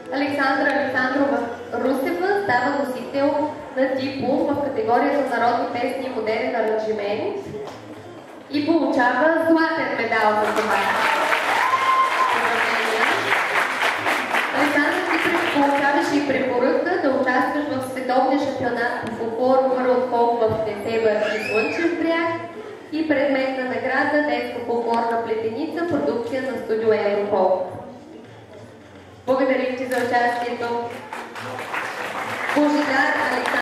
Александра Александрова Русева става носител на диплом в категорията народни песни и модерен аранжимент и получава златен медал за това. Александра, ти получаваш и препоръка да участваш в световния шампионат по фолклор World Folk в Несебър и Слънчев бряг и предмет на награда детска фолклорна плетеница, продукция на студио Европол. Благодарим ти за участието. Божидар Александър.